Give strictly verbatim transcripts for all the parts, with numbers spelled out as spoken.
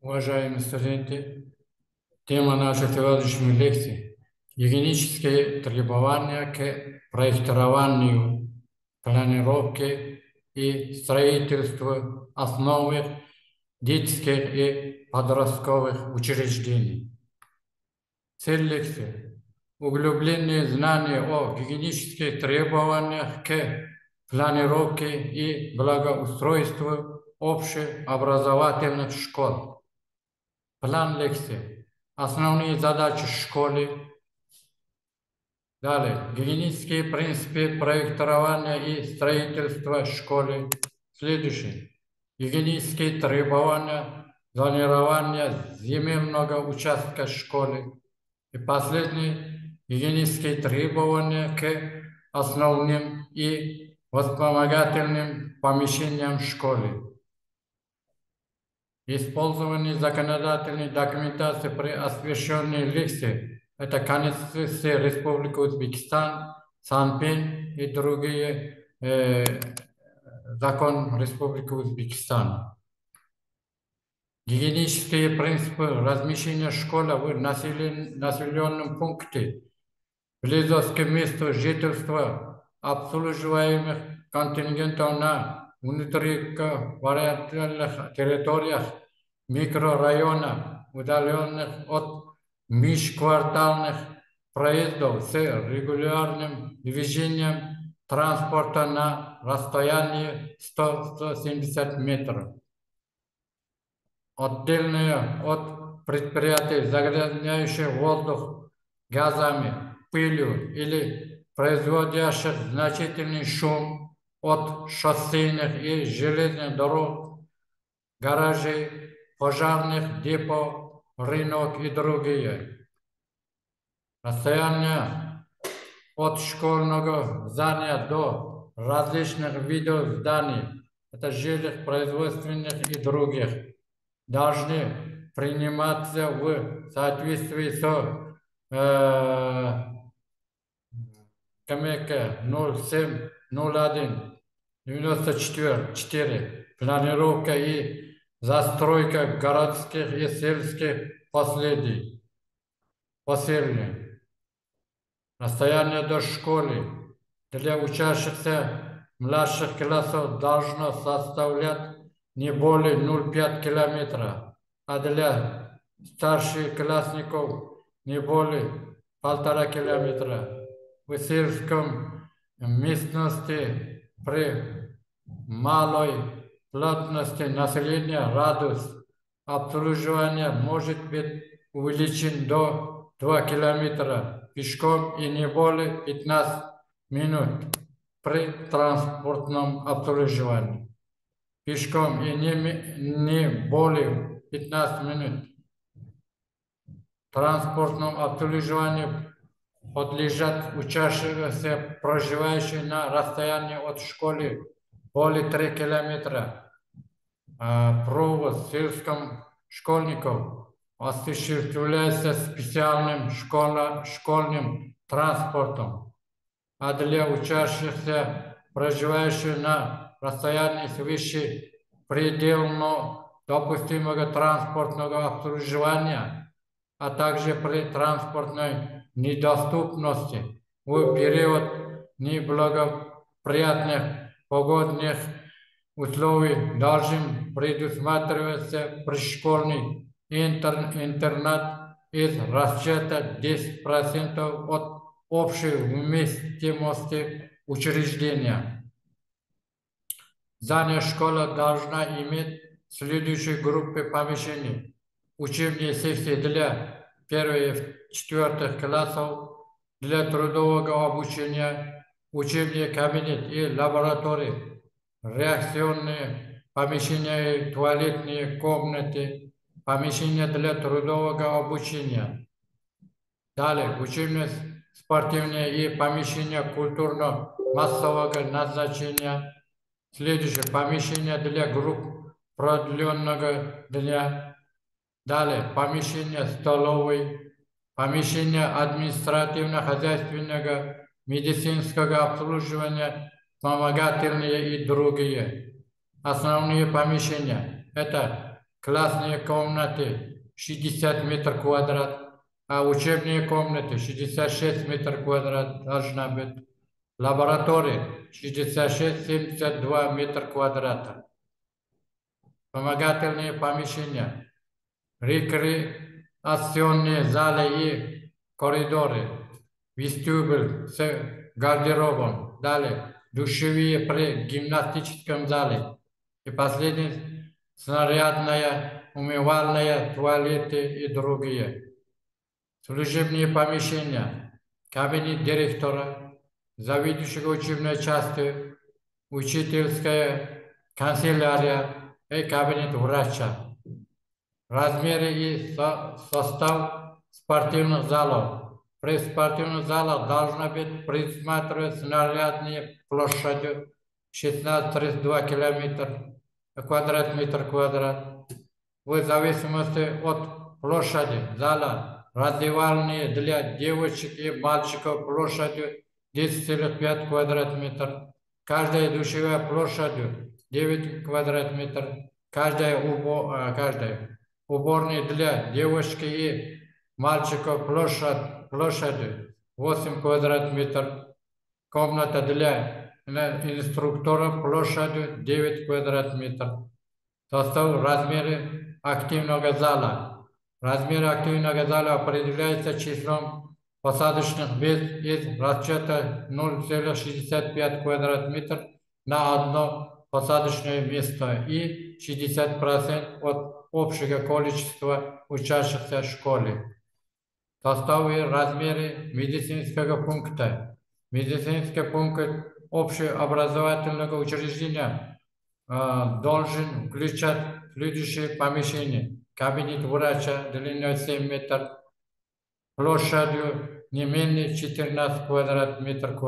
Уважаемые студенты, тема нашей сегодняшней лекции – гигиенические требования к проектированию, планировке и строительству основных детских и подростковых учреждений. Цель лекции – углубление знаний о гигиенических требованиях к планировке и благоустройству общеобразовательных школ. План лекции. Основные задачи школы. Далее. Гигиенические принципы проектирования и строительства школы. Следующее. Гигиенические требования зонирования земельного участка школы. И последнее. Гигиенические требования к основным и вспомогательным помещениям школы. Использование законодательной документации при освещенной лекции – это Конституция Республики Узбекистан, Санпин и другие э, законы Республики Узбекистан. Гигиенические принципы размещения школы в населен, населенном пункте, близость к месту жительства обслуживаемых контингентов на внутриквартальных территориях, микрорайонах, удаленных от межквартальных проездов с регулярным движением транспорта на расстоянии сто — сто семьдесят метров. Отдельные от предприятий, загрязняющих воздух газами, пылью или производящих значительный шум, от шоссейных и железных дорог, гаражей, пожарных депо, рынок и другие. Расстояние от школьного здания до различных видов зданий, это жилых, производственных и других, должны приниматься в соответствии с э, КМК ноль семь ноль один девяносто четыре планировка и застройка городских и сельских поселений. Расстояние до школы для учащихся младших классов должно составлять не более ноль целых пять десятых километра, а для старших классников не более полтора километра. В сельском местности при малой плотности населения радиус обслуживания может быть увеличен до двух километров пешком и не более пятнадцати минут при транспортном обслуживании. Пешком и не, не более пятнадцати минут. Транспортному обслуживанию подлежат учащиеся, проживающие на расстоянии от школы более трёх километров. Провоз сельским школьников осуществляется специальным школа, школьным транспортом, а для учащихся, проживающих на расстоянии свыше предельно допустимого транспортного обслуживания, а также при транспортной недоступности в период неблагоприятных погодных условий должен предусматриваться пришкольный интер, интернат из расчета десять процентов от общей вместимости учреждения. Здание школы должна иметь следующие группы помещений. Учебные секции для первых и четвертых классов, для трудового обучения, учебный кабинет и лаборатории, реакционные помещения и туалетные комнаты, помещения для трудового обучения. Далее, учебные, спортивные и помещения культурно-массового назначения. Следующее, помещение для групп продленного дня. Далее, помещение столовой, помещение административно-хозяйственного, медицинского обслуживания, вспомогательные и другие. Основные помещения – это классные комнаты шестьдесят метров квадрат, а учебные комнаты шестьдесят шесть метров квадрат должна быть. Лаборатория шестьдесят шесть — семьдесят два метра квадрата. Помогательные помещения, рекреационные залы и коридоры, вестибюль с гардеробом, далее душевые при гимнастическом зале и последний снарядная, умывальная, туалеты и другие. Служебные помещения, кабинет директора, заведующего учебной части, учительская канцелярия и кабинет врача. Размеры и со состав спортивных залов. При спортивных залах должна быть предусматривать снарядные площади шестнадцать — тридцать два километра квадрат метр квадрат. В зависимости от площади зала раздевальные для девочек и мальчиков площадью десять целых пять квадрат метров. Каждая душевая площадью девять квадрат метров. Каждая, убо, каждая уборная для девочки и мальчиков площадь, площадью восемь квадрат метров. Комната для инструктора площадью девять квадрат метров. Состав, размеры активного зала. Размер активного зала определяется числом посадочных мест из расчета ноль целых шестьдесят пять квадрат метров на одно посадочное место и шестьдесят процентов от общего количества учащихся в школе. Состав и размеры медицинского пункта. Медицинский пункт общеобразовательного учреждения э, должен включать следующие помещения. Кабинет врача длиной семь метров, площадью не менее четырнадцать квадрат метров.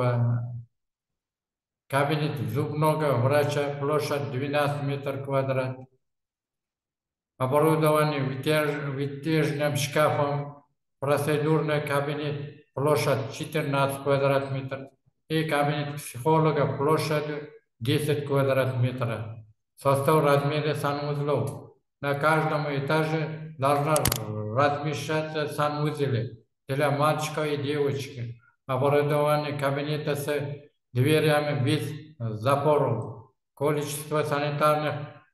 Кабинет зубного врача, площадь двенадцать метров квадрат. Оборудование вытяжным шкафом, процедурный кабинет, площадь четырнадцать квадрат метров. И кабинет психолога площадью десять квадрат метров. Состав, размеры санузлов. На каждом этаже должна размещаться санузелы для мальчика и девочки. Оборудование кабинета с дверями без запоров. Количество санитарных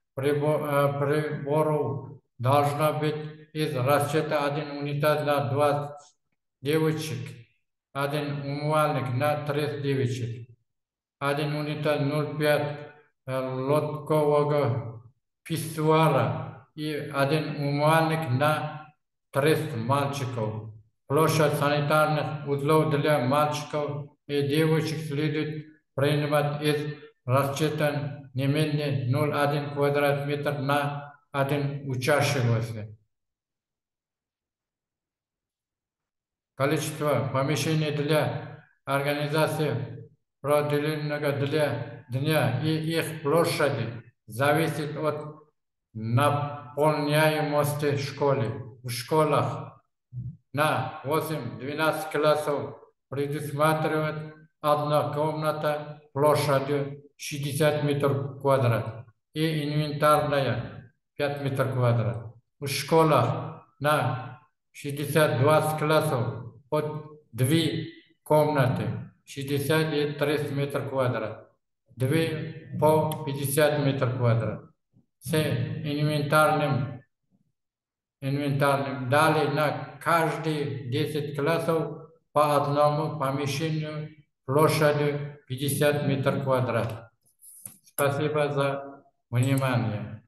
приборов должно быть из расчета один унитаз на двадцать девочек, один умывальник на тридцать девочек, один унитаз ноль целых пять лоткового писсуара и один умывальник на тридцать мальчиков. Площадь санитарных узлов для мальчиков и девочек следует принимать из расчета не менее ноль целых одна десятая квадрат метр на один учащегося. Количество помещений для организации продленного для дня и их площади зависит от наполняемости школы. В школах на восемь-двенадцать классов предусматривает одна комната площадью шестьдесят метров квадрат и инвентарная пять метров квадрат. В школах на шестьдесят-двадцать классов под две комнаты шестьдесят и тридцать метров квадрат. Две по пятьдесят метров квадрат. С инвентарным, инвентарным. Далее на каждые десять классов по одному помещению площадью пятьдесят метров квадрат. Спасибо за внимание.